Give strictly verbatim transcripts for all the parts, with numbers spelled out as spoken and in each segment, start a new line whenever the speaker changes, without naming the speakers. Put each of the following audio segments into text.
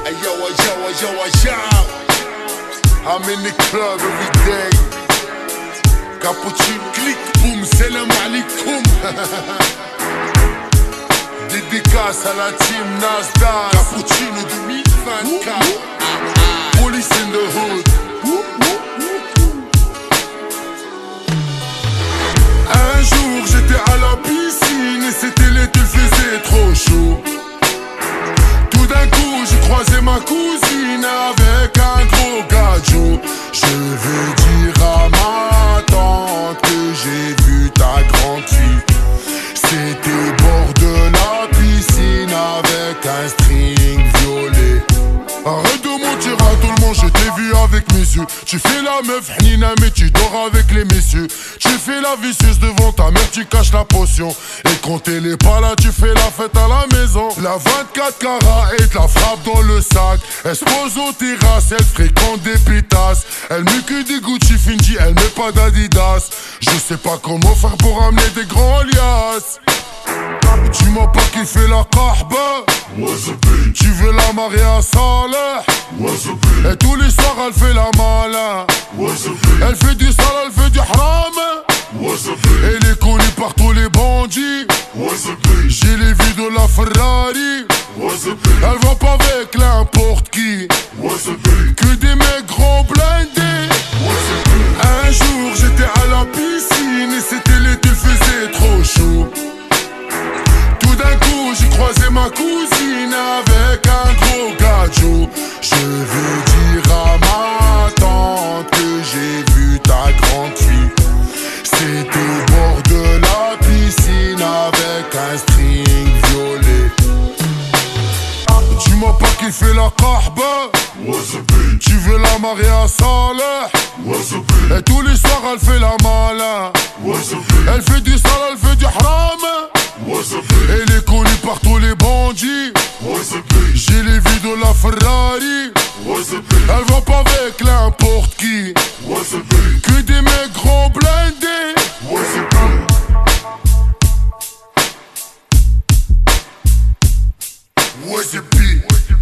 Hey yo, yo, yo, yo, I'm in the club every day. Cappuccino, clic, boum, salam alaikum. Dédicace à la team Nasdaq. Cappuccino deux mille vingt-quatre. Police in the hood. Un jour j'étais à la piscine et c'était l'été, il faisait trop chaud. Tout d'un coup j'ai croisé ma cousine avec un gros gadget. Je veux dire à ma tante que j'ai vu ta grande fille. C'était au bord de la piscine avec un string violet. Arrête de mentir à tout le monde, je t'ai vu avec mes yeux. Tu fais la meuf hnina mais tu dors avec les messieurs. Tu fais la vicieuse devant ta mère, tu caches la potion. Et quand elle est pas là, tu fais la fête à la maison. La vingt-quatre carats et te la frappe dans le sac. Elle se pose aux terrasses, elle fréquente des pétasses. Elle met que des Gucci Fendi, elle met pas d'Adidas. Je sais pas comment faire pour amener des grands liasses. Tu m'as pas kiffé la kahba. Tu veux la marier à Saleh. Et tous les soirs elle fait la malin. Elle fait du sale, elle fait du haram. Elle est connue par tous les bandits. J'ai les vues de la Ferrari. Elle va pas avec n'importe qui. Que des mecs gros blindés. Un jour j'étais à la piscine et c'était l'été, il faisait trop chaud. Tout d'un coup j'ai croisé ma cousine avec un gros gadget. Je veux dire à ma tante que j'ai vu ta grande fille. C'était au bord de la piscine avec un string violet. Tu m'as pas kiffé la kahba. Tu veux la marier à Saleh. Et tous les soirs elle fait la malin. Elle fait du sale, elle fait du haram. Elle est connue par tous les bandits. J'ai les vues de la Ferrari. Elle va pas avec n'importe qui. Que des mecs gros blindés. What's it be?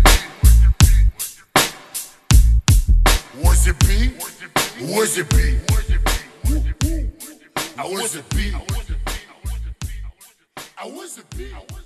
What's it be? What's it be? I was it be? I was it be?